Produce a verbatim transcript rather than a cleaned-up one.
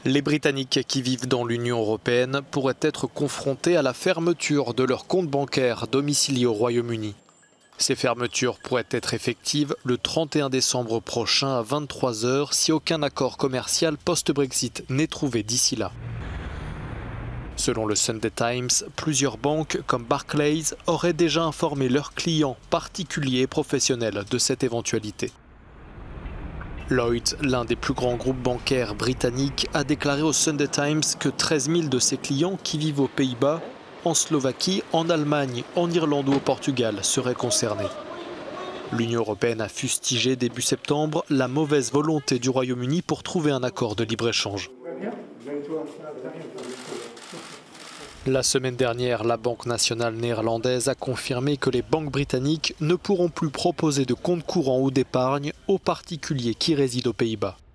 Les Britanniques qui vivent dans l'Union européenne pourraient être confrontés à la fermeture de leurs comptes bancaires domiciliés au Royaume-Uni. Ces fermetures pourraient être effectives le trente et un décembre prochain à vingt-trois heures si aucun accord commercial post-Brexit n'est trouvé d'ici là. Selon le Sunday Times, plusieurs banques comme Barclays auraient déjà informé leurs clients particuliers et professionnels de cette éventualité. Lloyds, l'un des plus grands groupes bancaires britanniques, a déclaré au Sunday Times que treize mille de ses clients qui vivent aux Pays-Bas, en Slovaquie, en Allemagne, en Irlande ou au Portugal seraient concernés. L'Union européenne a fustigé début septembre la mauvaise volonté du Royaume-Uni pour trouver un accord de libre-échange. La semaine dernière, la Banque nationale néerlandaise a confirmé que les banques britanniques ne pourront plus proposer de compte courant ou d'épargne aux particuliers qui résident aux Pays-Bas.